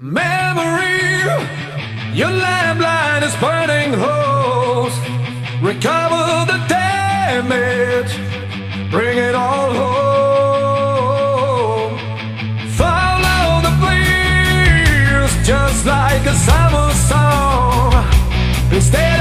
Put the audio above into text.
Memory, your landline is burning holes. Recover the damage, bring it all home. Follow the breeze, just like a summer song. Stay